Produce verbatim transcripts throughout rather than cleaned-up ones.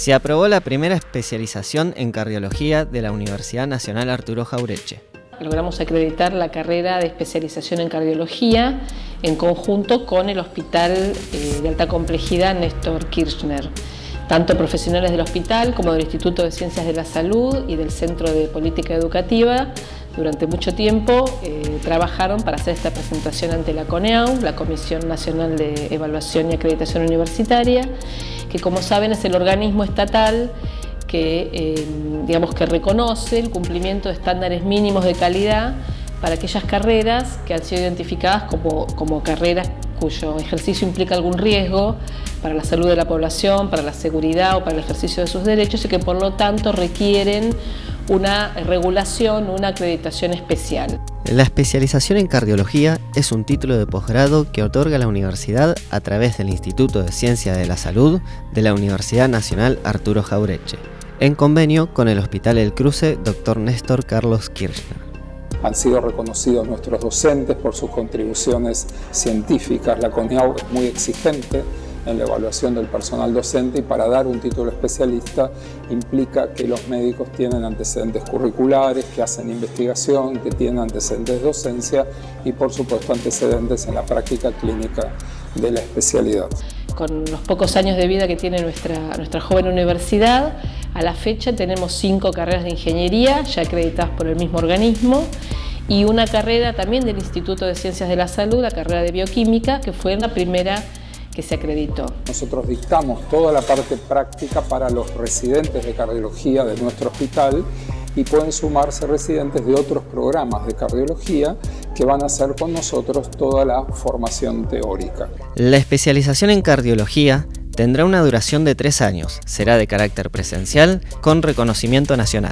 Se aprobó la primera especialización en cardiología de la Universidad Nacional Arturo Jauretche. Logramos acreditar la carrera de especialización en cardiología en conjunto con el Hospital eh, de Alta Complejidad Néstor Kirchner. Tanto profesionales del hospital como del Instituto de Ciencias de la Salud y del Centro de Política Educativa durante mucho tiempo eh, trabajaron para hacer esta presentación ante la CONEAU, la Comisión Nacional de Evaluación y Acreditación Universitaria, que como saben es el organismo estatal que, eh, digamos, que reconoce el cumplimiento de estándares mínimos de calidad para aquellas carreras que han sido identificadas como, como carreras cuyo ejercicio implica algún riesgo para la salud de la población, para la seguridad o para el ejercicio de sus derechos y que por lo tanto requieren una regulación, una acreditación especial. La especialización en cardiología es un título de posgrado que otorga la universidad a través del Instituto de Ciencias de la Salud de la Universidad Nacional Arturo Jauretche, en convenio con el Hospital El Cruce doctor Néstor Carlos Kirchner. Han sido reconocidos nuestros docentes por sus contribuciones científicas. La CONEAU es muy exigente en la evaluación del personal docente y para dar un título especialista implica que los médicos tienen antecedentes curriculares, que hacen investigación, que tienen antecedentes de docencia y por supuesto antecedentes en la práctica clínica de la especialidad. Con los pocos años de vida que tiene nuestra, nuestra joven universidad, a la fecha tenemos cinco carreras de ingeniería ya acreditadas por el mismo organismo y una carrera también del Instituto de Ciencias de la Salud, la carrera de bioquímica, que fue la primera que se acreditó. Nosotros dictamos toda la parte práctica para los residentes de cardiología de nuestro hospital y pueden sumarse residentes de otros programas de cardiología que van a hacer con nosotros toda la formación teórica. La especialización en cardiología tendrá una duración de tres años, será de carácter presencial con reconocimiento nacional.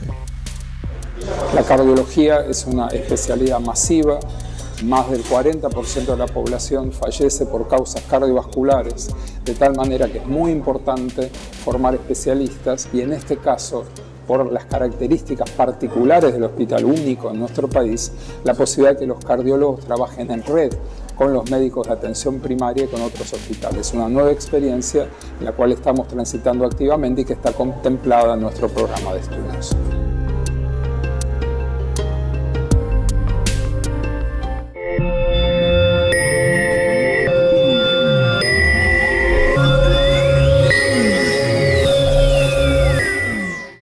La cardiología es una especialidad masiva. Más del cuarenta por ciento de la población fallece por causas cardiovasculares, de tal manera que es muy importante formar especialistas y en este caso, por las características particulares del hospital único en nuestro país, la posibilidad de que los cardiólogos trabajen en red con los médicos de atención primaria y con otros hospitales. Una nueva experiencia en la cual estamos transitando activamente y que está contemplada en nuestro programa de estudios.